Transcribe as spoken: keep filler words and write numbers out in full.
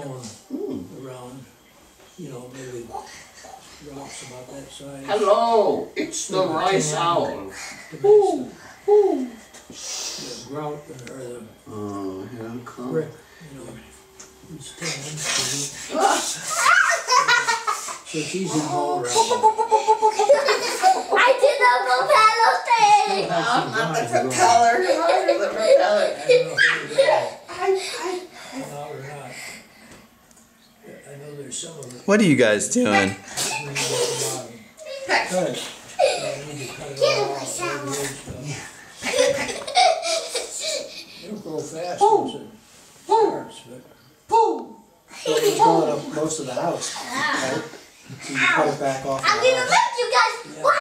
growing mm. around, you know, maybe rocks about that size. Hello, it's the rice owl. Ooh, ooh. The grout or the oh, here I come. brick, you know, it's tan. So it's easy to haul around. I did the propeller thing! Oh, not the propeller. Not the propeller. I don't know if it's out or not. I know there's some of it. What are you guys doing? We need to cut it. We need to cut it all off. It'll grow fast once it starts, but... It's growing up most of the house, right? So you cut it back off. I'm gonna make you guys.